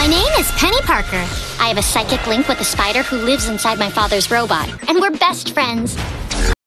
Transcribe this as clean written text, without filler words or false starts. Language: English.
My name is Penny Parker. I have a psychic link with a spider who lives inside my father's robot, and we're best friends.